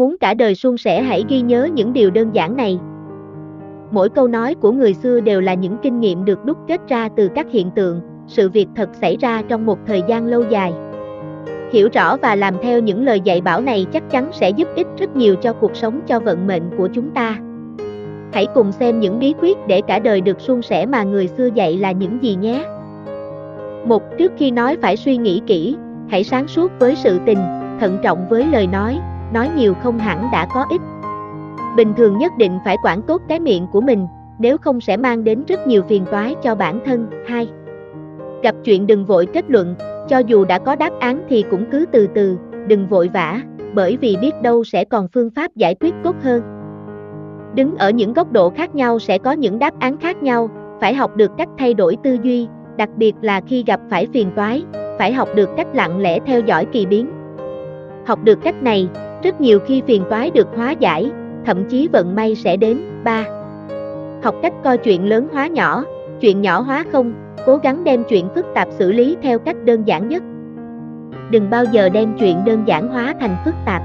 Muốn cả đời suôn sẻ hãy ghi nhớ những điều đơn giản này. Mỗi câu nói của người xưa đều là những kinh nghiệm được đúc kết ra từ các hiện tượng, sự việc thật xảy ra trong một thời gian lâu dài. Hiểu rõ và làm theo những lời dạy bảo này chắc chắn sẽ giúp ích rất nhiều cho cuộc sống, cho vận mệnh của chúng ta. Hãy cùng xem những bí quyết để cả đời được suôn sẻ mà người xưa dạy là những gì nhé. 1. Trước khi nói phải suy nghĩ kỹ, hãy sáng suốt với sự tình, thận trọng với lời nói nhiều không hẳn đã có ích. Bình thường nhất định phải quản tốt cái miệng của mình, nếu không sẽ mang đến rất nhiều phiền toái cho bản thân. 2. Gặp chuyện đừng vội kết luận, cho dù đã có đáp án thì cũng cứ từ từ, đừng vội vã, bởi vì biết đâu sẽ còn phương pháp giải quyết tốt hơn. Đứng ở những góc độ khác nhau sẽ có những đáp án khác nhau, phải học được cách thay đổi tư duy, đặc biệt là khi gặp phải phiền toái, phải học được cách lặng lẽ theo dõi kỳ biến. Học được cách này, rất nhiều khi phiền toái được hóa giải, thậm chí vận may sẽ đến. 3. Học cách coi chuyện lớn hóa nhỏ, chuyện nhỏ hóa không, cố gắng đem chuyện phức tạp xử lý theo cách đơn giản nhất. Đừng bao giờ đem chuyện đơn giản hóa thành phức tạp.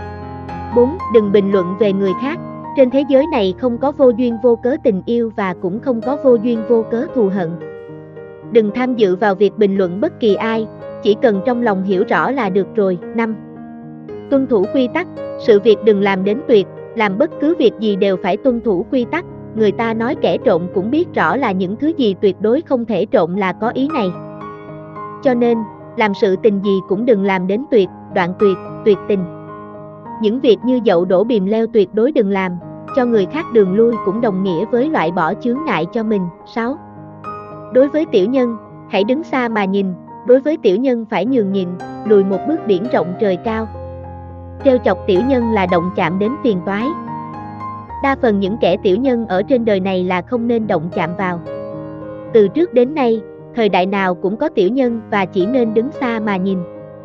4. Đừng bình luận về người khác, trên thế giới này không có vô duyên vô cớ tình yêu và cũng không có vô duyên vô cớ thù hận. Đừng tham dự vào việc bình luận bất kỳ ai, chỉ cần trong lòng hiểu rõ là được rồi. 5. Tuân thủ quy tắc, sự việc đừng làm đến tuyệt, làm bất cứ việc gì đều phải tuân thủ quy tắc, người ta nói kẻ trộm cũng biết rõ là những thứ gì tuyệt đối không thể trộm là có ý này. Cho nên, làm sự tình gì cũng đừng làm đến tuyệt, đoạn tuyệt, tuyệt tình. Những việc như dậu đổ bìm leo tuyệt đối đừng làm, cho người khác đường lui cũng đồng nghĩa với loại bỏ chướng ngại cho mình. 6. Đối với tiểu nhân, hãy đứng xa mà nhìn, đối với tiểu nhân phải nhường nhịn, lùi một bước biển rộng trời cao. Trêu chọc tiểu nhân là động chạm đến phiền toái. Đa phần những kẻ tiểu nhân ở trên đời này là không nên động chạm vào. Từ trước đến nay, thời đại nào cũng có tiểu nhân và chỉ nên đứng xa mà nhìn.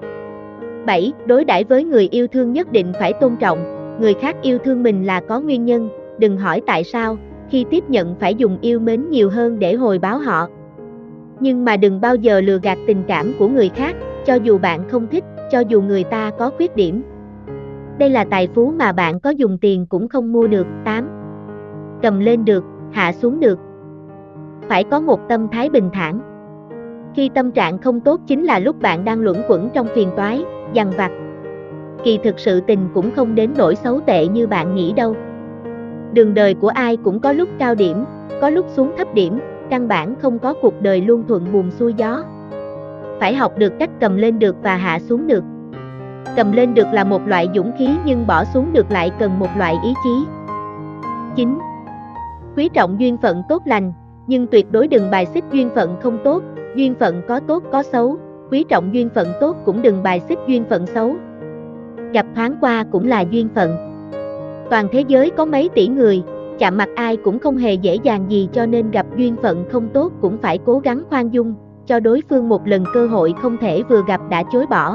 7. Đối đãi với người yêu thương nhất định phải tôn trọng, người khác yêu thương mình là có nguyên nhân, đừng hỏi tại sao, khi tiếp nhận phải dùng yêu mến nhiều hơn để hồi báo họ. Nhưng mà đừng bao giờ lừa gạt tình cảm của người khác, cho dù bạn không thích, cho dù người ta có khuyết điểm. Đây là tài phú mà bạn có dùng tiền cũng không mua được. 8. Cầm lên được, hạ xuống được. Phải có một tâm thái bình thản. Khi tâm trạng không tốt chính là lúc bạn đang luẩn quẩn trong phiền toái, dằn vặt. Kỳ thực sự tình cũng không đến nỗi xấu tệ như bạn nghĩ đâu. Đường đời của ai cũng có lúc cao điểm, có lúc xuống thấp điểm, căn bản không có cuộc đời luôn thuận buồm xuôi gió. Phải học được cách cầm lên được và hạ xuống được. Cầm lên được là một loại dũng khí nhưng bỏ xuống được lại cần một loại ý chí. 9. Quý trọng duyên phận tốt lành, nhưng tuyệt đối đừng bài xích duyên phận không tốt, duyên phận có tốt có xấu, quý trọng duyên phận tốt cũng đừng bài xích duyên phận xấu. Gặp thoáng qua cũng là duyên phận. Toàn thế giới có mấy tỷ người, chạm mặt ai cũng không hề dễ dàng gì, cho nên gặp duyên phận không tốt cũng phải cố gắng khoan dung, cho đối phương một lần cơ hội, không thể vừa gặp đã chối bỏ.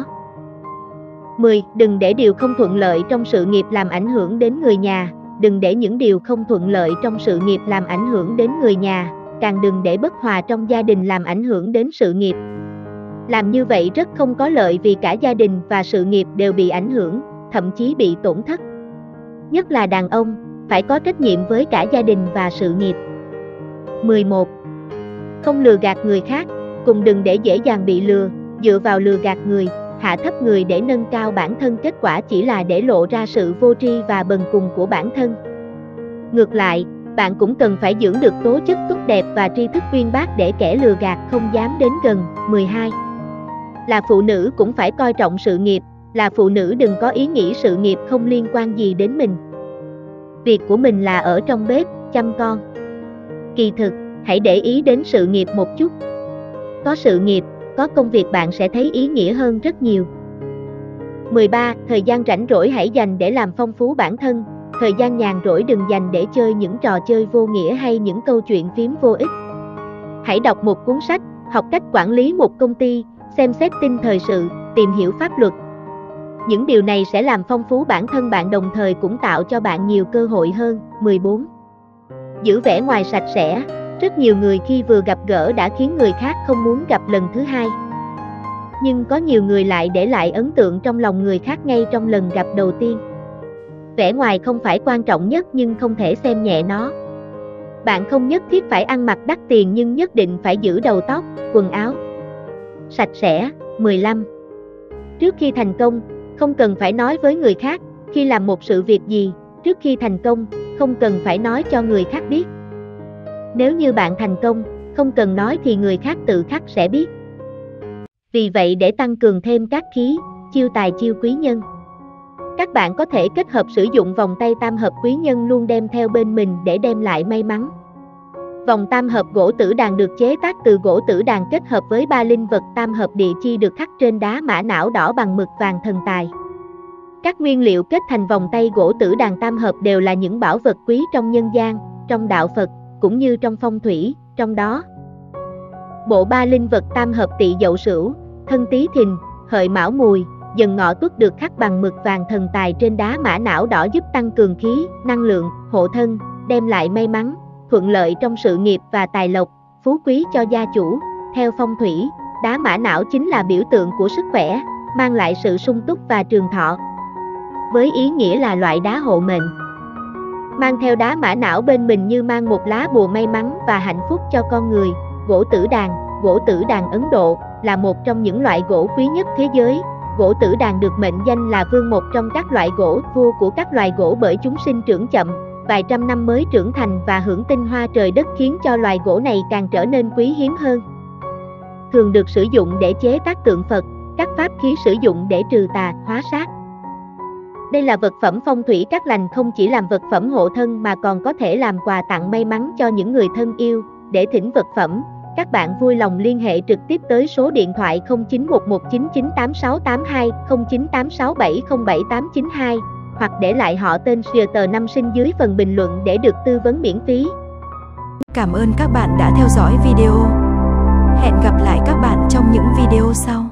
10. Đừng để điều không thuận lợi trong sự nghiệp làm ảnh hưởng đến người nhà, đừng để những điều không thuận lợi trong sự nghiệp làm ảnh hưởng đến người nhà, càng đừng để bất hòa trong gia đình làm ảnh hưởng đến sự nghiệp. Làm như vậy rất không có lợi vì cả gia đình và sự nghiệp đều bị ảnh hưởng, thậm chí bị tổn thất. Nhất là đàn ông, phải có trách nhiệm với cả gia đình và sự nghiệp. 11. Không lừa gạt người khác, cùng đừng để dễ dàng bị lừa, dựa vào lừa gạt người, hạ thấp người để nâng cao bản thân, kết quả chỉ là để lộ ra sự vô tri và bần cùng của bản thân. Ngược lại, bạn cũng cần phải dưỡng được tố chất tốt đẹp và tri thức uyên bác để kẻ lừa gạt không dám đến gần. 12. Là phụ nữ cũng phải coi trọng sự nghiệp, là phụ nữ đừng có ý nghĩ sự nghiệp không liên quan gì đến mình. Việc của mình là ở trong bếp, chăm con. Kỳ thực, hãy để ý đến sự nghiệp một chút. Có sự nghiệp, có công việc bạn sẽ thấy ý nghĩa hơn rất nhiều. 13. Thời gian rảnh rỗi hãy dành để làm phong phú bản thân, thời gian nhàn rỗi đừng dành để chơi những trò chơi vô nghĩa hay những câu chuyện phiếm vô ích. Hãy đọc một cuốn sách, học cách quản lý một công ty, xem xét tin thời sự, tìm hiểu pháp luật. Những điều này sẽ làm phong phú bản thân bạn, đồng thời cũng tạo cho bạn nhiều cơ hội hơn. 14. Giữ vẻ ngoài sạch sẽ, rất nhiều người khi vừa gặp gỡ đã khiến người khác không muốn gặp lần thứ hai. Nhưng có nhiều người lại để lại ấn tượng trong lòng người khác ngay trong lần gặp đầu tiên. Vẻ ngoài không phải quan trọng nhất nhưng không thể xem nhẹ nó. Bạn không nhất thiết phải ăn mặc đắt tiền nhưng nhất định phải giữ đầu tóc, quần áo sạch sẽ. 15. Trước khi thành công, không cần phải nói với người khác. Khi làm một sự việc gì, trước khi thành công, không cần phải nói cho người khác biết. Nếu như bạn thành công, không cần nói thì người khác tự khắc sẽ biết. Vì vậy để tăng cường thêm các khí, chiêu tài chiêu quý nhân, các bạn có thể kết hợp sử dụng vòng tay tam hợp quý nhân luôn đem theo bên mình để đem lại may mắn. Vòng tam hợp gỗ tử đàn được chế tác từ gỗ tử đàn kết hợp với 3 linh vật tam hợp địa chi được khắc trên đá mã não đỏ bằng mực vàng thần tài. Các nguyên liệu kết thành vòng tay gỗ tử đàn tam hợp đều là những bảo vật quý trong nhân gian, trong đạo Phật, cũng như trong phong thủy, trong đó. Bộ 3 linh vật tam hợp Tỵ Dậu Sửu, Thân Tý Thìn, Hợi Mão Mùi, Dần Ngọ Tuất được khắc bằng mực vàng thần tài trên đá mã não đỏ giúp tăng cường khí, năng lượng, hộ thân, đem lại may mắn, thuận lợi trong sự nghiệp và tài lộc, phú quý cho gia chủ. Theo phong thủy, đá mã não chính là biểu tượng của sức khỏe, mang lại sự sung túc và trường thọ. Với ý nghĩa là loại đá hộ mệnh. Mang theo đá mã não bên mình như mang một lá bùa may mắn và hạnh phúc cho con người. Gỗ tử đàn Ấn Độ là một trong những loại gỗ quý nhất thế giới. Gỗ tử đàn được mệnh danh là vương một trong các loại gỗ, vua của các loài gỗ bởi chúng sinh trưởng chậm, vài trăm năm mới trưởng thành và hưởng tinh hoa trời đất khiến cho loài gỗ này càng trở nên quý hiếm hơn. Thường được sử dụng để chế tác tượng Phật, các pháp khí sử dụng để trừ tà, hóa sát. Đây là vật phẩm phong thủy cát lành, không chỉ làm vật phẩm hộ thân mà còn có thể làm quà tặng may mắn cho những người thân yêu. Để thỉnh vật phẩm, các bạn vui lòng liên hệ trực tiếp tới số điện thoại 0911998682, 0986707892 hoặc để lại họ tên tờ năm sinh dưới phần bình luận để được tư vấn miễn phí. Cảm ơn các bạn đã theo dõi video. Hẹn gặp lại các bạn trong những video sau.